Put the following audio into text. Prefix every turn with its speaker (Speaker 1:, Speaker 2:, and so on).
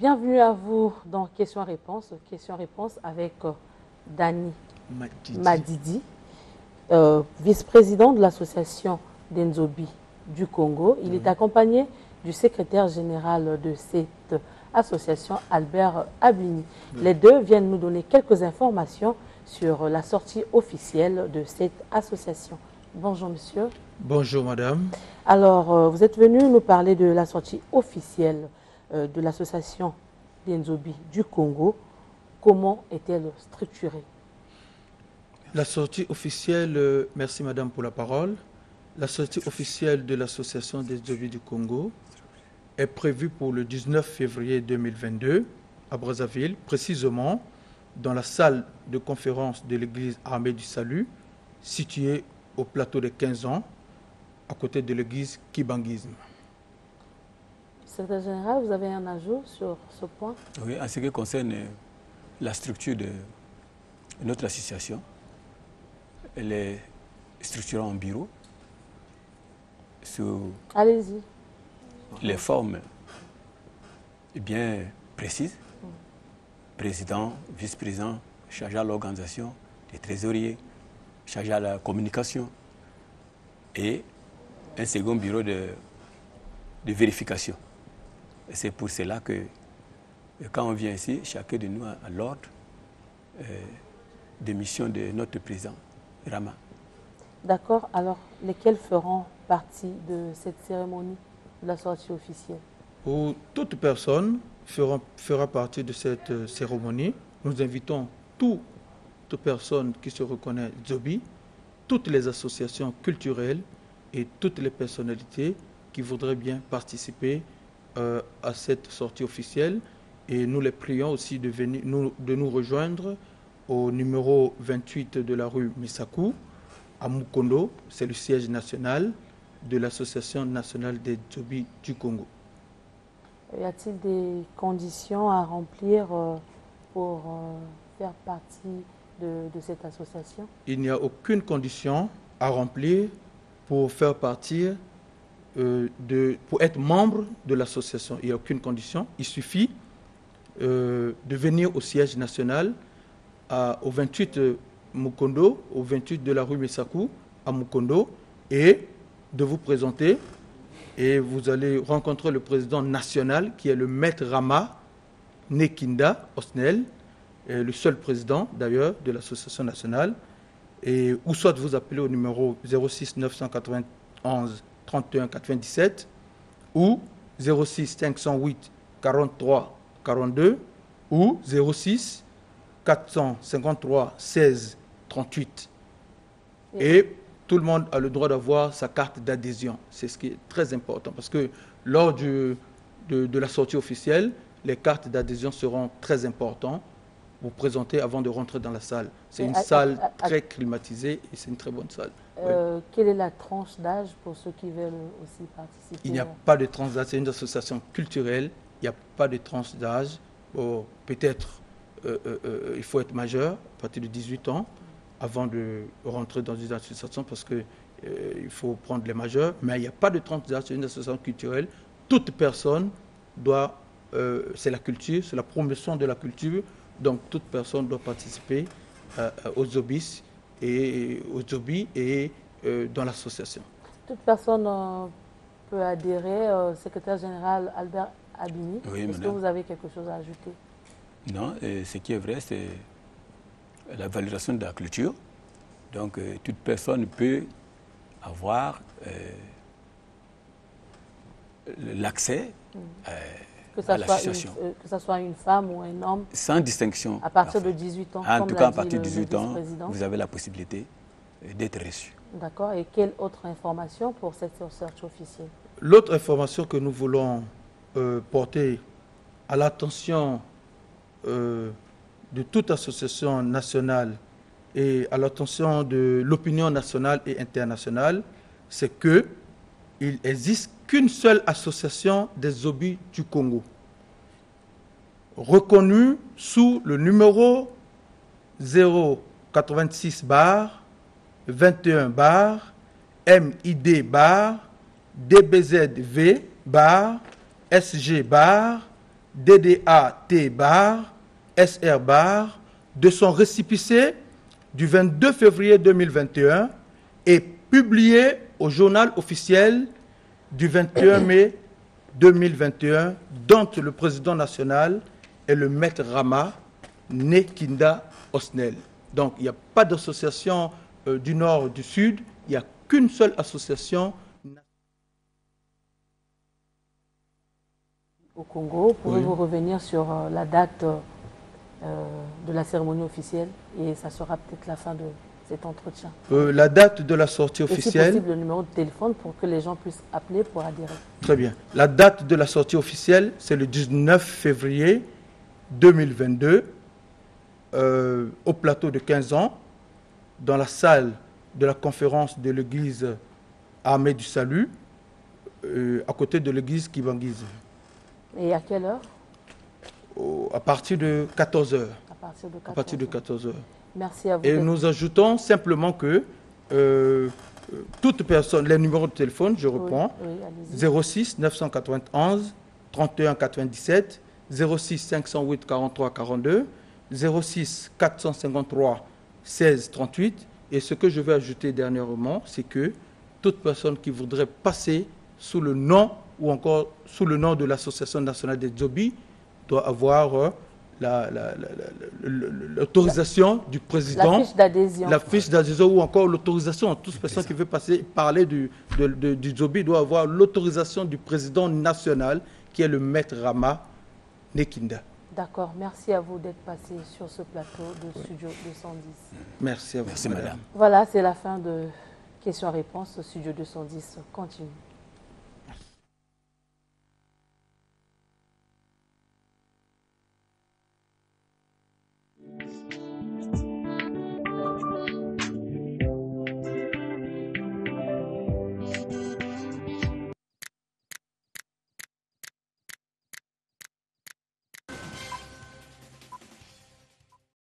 Speaker 1: Bienvenue à vous dans Questions-Réponses. Questions-Réponses avec Dani Madidi, vice-président de l'association d'Enzobi du Congo. Il est accompagné du secrétaire général de cette association, Albert Abuni. Les deux viennent nous donner quelques informations sur la sortie officielle de cette association. Bonjour monsieur.
Speaker 2: Bonjour madame.
Speaker 1: Alors, vous êtes venu nous parler de la sortie officielle de l'association d'Enzobi du Congo. Comment est-elle structurée?
Speaker 2: La sortie officielle, merci madame pour la parole. La sortie officielle de l'association d'Enzobi du Congo est prévue pour le 19 février 2022 à Brazzaville, précisément dans la salle de conférence de l'église Armée du Salut, située au plateau des 15 ans, à côté de l'église Kibangisme.
Speaker 1: Secrétaire général, vous avez un ajout sur ce point?
Speaker 3: Oui, en ce qui concerne la structure de notre association, elle est structurée en bureau sous les formes bien précises. Président, vice-président, chargé à l'organisation, les trésoriers, chargé à la communication et un second bureau de vérification. C'est pour cela que quand on vient ici, chacun de nous a l'ordre de mission de notre président, Rama.
Speaker 1: D'accord. Alors, lesquels feront partie de cette cérémonie de la sortie officielle?
Speaker 2: Toute personne fera partie de cette cérémonie. Nous invitons toute personne qui se reconnaît Zobi, toutes les associations culturelles et toutes les personnalités qui voudraient bien participer à cette sortie officielle. Et nous les prions aussi de nous rejoindre au numéro 28 de la rue Misakou, à Mukondo. C'est le siège national de l'Association nationale des Zobi du Congo.
Speaker 1: Y a-t-il des conditions à remplir pour faire partie de cette association? Il
Speaker 2: n'y a aucune condition à remplir pour faire partie, pour être membre de l'association. Il n'y a aucune condition. Il suffit de venir au siège national au 28 Mukondo, au 28 de la rue Misakou, à Mukondo, et de vous présenter. Et vous allez rencontrer le président national, qui est le maître Rama Nekinda Osnel, le seul président d'ailleurs de l'association nationale. Et, ou soit vous appelez au numéro 06 991 31 97 ou 06 508 43 42 ou 06 453 16 38. Et tout le monde a le droit d'avoir sa carte d'adhésion. C'est ce qui est très important parce que lors de la sortie officielle, les cartes d'adhésion seront très importantes. Vous présenter avant de rentrer dans la salle. C'est une salle très climatisée et c'est une très bonne salle.
Speaker 1: Quelle est la tranche d'âge pour ceux qui veulent aussi participer?
Speaker 2: Il n'y a pas de tranche d'âge, c'est une association culturelle, il n'y a pas de tranche d'âge. Peut-être il faut être majeur à partir de 18 ans avant de rentrer dans une association parce qu'il faut prendre les majeurs, mais il n'y a pas de tranche d'âge, c'est une association culturelle. Toute personne doit, c'est la culture, c'est la promotion de la culture. Donc, toute personne doit participer aux Zobis et dans l'association.
Speaker 1: Toute personne peut adhérer. Secrétaire général Albert Abini,
Speaker 3: oui,
Speaker 1: est-ce que vous avez quelque chose à ajouter?
Speaker 3: Non, ce qui est vrai, c'est la valorisation de la culture. Donc, toute personne peut avoir l'accès
Speaker 1: que ce soit une femme ou un homme.
Speaker 3: Sans distinction.
Speaker 1: À partir de 18 ans.
Speaker 3: En tout cas, à partir de 18 ans, vous avez la possibilité d'être reçu.
Speaker 1: D'accord. Et quelle autre information pour cette sortie officielle?
Speaker 2: L'autre information que nous voulons porter à l'attention de toute association nationale et à l'attention de l'opinion nationale et internationale, c'est qu'il n'existe qu'une seule association des Zobi du Congo, reconnue sous le numéro 086 21 MID DBZV SG DDAT bar, SR bar, de son récépissé du 22 février 2021 et publié au journal officiel du 21 mai 2021, dont le président national est le maître Rama Nekinda Osnel. Donc, il n'y a pas d'association du Nord, du Sud, il n'y a qu'une seule association.
Speaker 1: Au Congo, pouvez-vous revenir sur la date de la cérémonie officielle et ça sera peut-être la fin de cet entretien.
Speaker 2: La date de la sortie officielle.
Speaker 1: Et si possible, le numéro de téléphone pour que les gens puissent appeler pour adhérer.
Speaker 2: Très bien. La date de la sortie officielle, c'est le 19 février 2022 au plateau de 15 ans, dans la salle de la conférence de l'église Armée du Salut, à côté de l'église Kibanguise.
Speaker 1: Et à quelle heure?
Speaker 2: À partir de 14 h.
Speaker 1: À partir de 14
Speaker 2: h.
Speaker 1: Merci à vous.
Speaker 2: Et nous ajoutons simplement que toute personne, les numéros de téléphone, je reprends, oui, 06 991 31 97, 06 508 43 42, 06 453 16 38. Et ce que je vais ajouter dernièrement, c'est que toute personne qui voudrait passer sous le nom ou encore sous le nom de l'Association nationale des Djobi doit avoir l'autorisation du président, la fiche d'adhésion ou encore l'autorisation. Toute personne qui veut parler du Djobi doit avoir l'autorisation du président national qui est le maître Rama Nekinda.
Speaker 1: D'accord, merci à vous d'être passé sur ce plateau de Studio 210.
Speaker 2: Merci à vous.
Speaker 3: Merci madame.
Speaker 1: Voilà, c'est la fin de questions-réponses. Studio 210 continue.